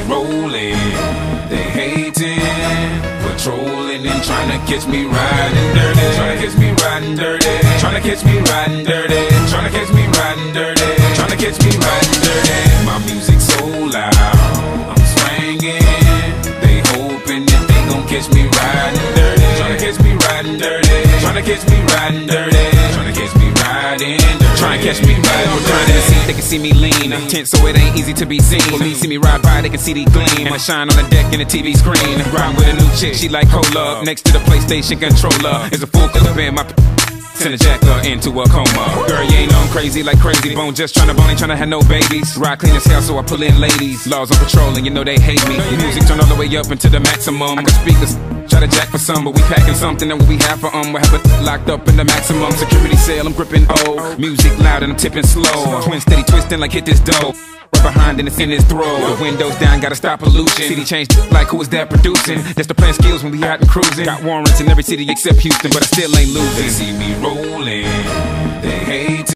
rolling, they hating, patrolling and trying to catch me riding dirty, trying to catch me riding dirty, trying to catch me riding dirty, trying to catch me riding dirty, trying to catch me riding dirty. My music so loud, I'm swinging, they hoping that they gon' catch me riding dirty, trying to catch me riding dirty, trying to catch me riding dirty, trying to catch me riding dirty, trying to catch me riding dirty. In the seat, they can see me lean, tense so it ain't easy to be seen. For me, see me ride by, they can see the gleam, and I shine on the deck in the TV screen. Riding with a new chick, she like cola. Next to the PlayStation controller is a full clip in my send a jacker into a coma. Girl, you ain't on crazy like Crazy Bone, just tryna bone, ain't tryna have no babies. Ride clean as hell, so I pull in ladies. Laws on patrol, and you know they hate me. Music turn all the way up into the maximum. I got speakers, try to jack for some, but we packing something that we have for we have it locked up in the maximum security cell. I'm gripping O, music loud and I'm tipping slow. Twin steady twisting like hit this dough. Right behind and it's in his throat. The windows down, gotta stop pollution. City changed like who is that producing? That's the plan skills when we out and cruising. Got warrants in every city except Houston, but I still ain't losing. They see me rolling, they hate